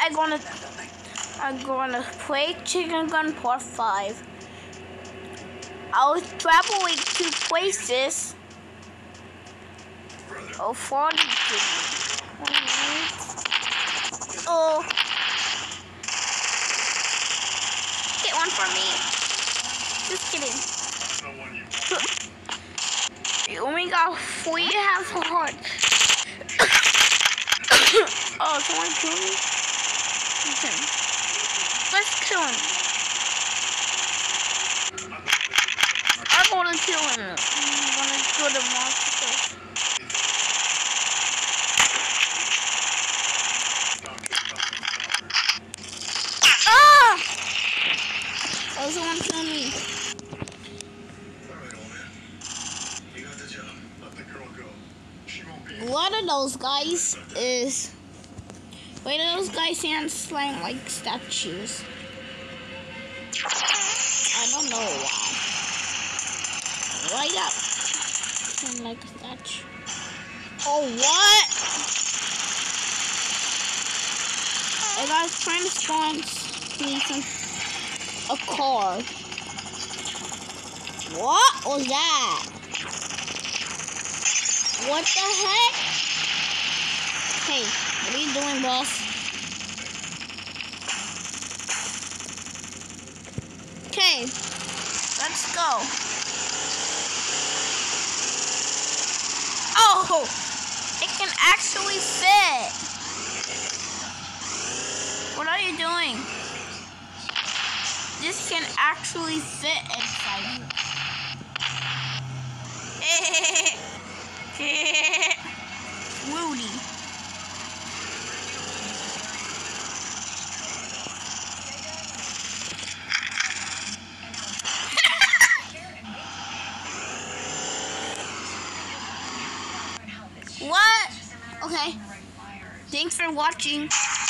I'm gonna play Chicken Gun Part 5. I was traveling to places. Oh, 42. Oh. Get one for me. Just kidding. You only got 4.5 hearts. Oh, someone kill me? Okay. Let's kill him. I'm gonna kill him. I'm gonna kill the monster. Ah! Oh, someone kill me. One of those guys is... Wait, those guys stand slang like statues. I don't know why. Light up. Stand like a statue. Oh, what? I was trying to spawn me a car. What was that? What the heck? Hey, what are you doing, boss? Okay, let's go. Oh, it can actually fit. What are you doing? This can actually fit inside you. Rudy. What? Okay. Thanks for watching.